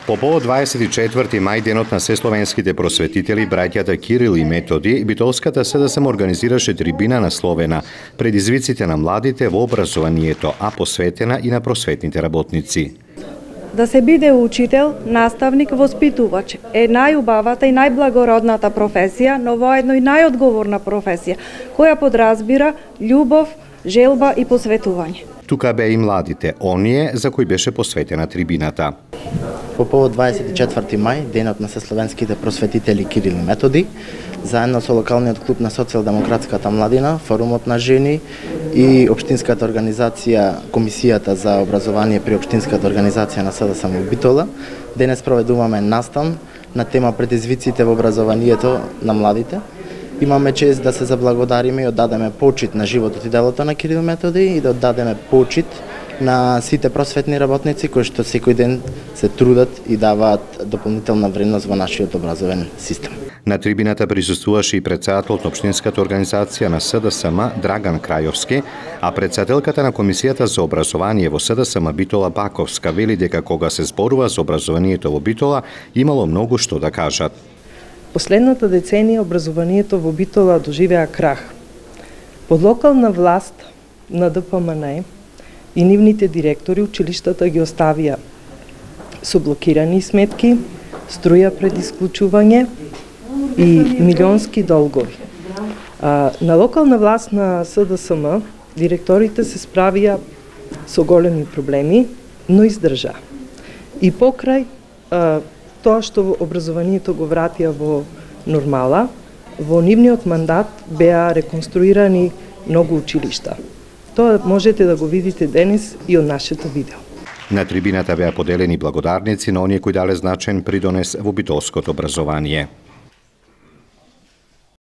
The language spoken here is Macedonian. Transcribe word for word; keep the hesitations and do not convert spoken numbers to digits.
По повод дваесет и четврти мај, денот на сесловенските просветители, браќата Кирил и Методи, Битолската СДСМ организираше трибина насловена "Предизвиците на младите во образованието", а посветена и на просветните работници. Да се биде учител, наставник, воспитувач е најубавата и најблагородната професија, но воедно и најодговорна професија, која подразбира љубов, желба и посветување. Тука беа и младите, оние за кои беше посветена трибината. По повод дваесет и четврти мај, денот на сесловенските просветители Кирил и Методи, заедно со локалниот клуб на социјалдемократската младина, форумот на жени и општинската организација, комисијата за образование при општинската организација на СДСМ во Битола, денес проведуваме настан на тема предизвиците во образованието на младите. Имаме чест да се заблагодариме и оддадеме почит на животот и делото на Кирил Методи и да оддадеме почит на сите просветни работници кои што секој ден се трудат и даваат дополнителна вредност во нашиот образовен систем. На трибината присуствуваше и председателот на општинската организација на СДСМ Драган Крајовски, а председателката на комисијата за образование во СДСМ Битола Баковска вели дека кога се зборува за образованието во Битола, имало многу што да кажат. Последната деценија образованието во Битола доживеа крах. Под локална власт на ДПМН и нивните директори училиштата ги оставија со блокирани сметки, струја пред исклучување и милионски долгови. А, на локална власт на СДСМ директорите се справија со големи проблеми, но издржа. И покрај а, тоа што образованието го вратија во нормала, во нивниот мандат беа реконструирани многу училишта. Тоа можете да го видите денес и од нашето видео. На трибината беа поделени благодарници на оние кои дале значаен придонес во битолското образование.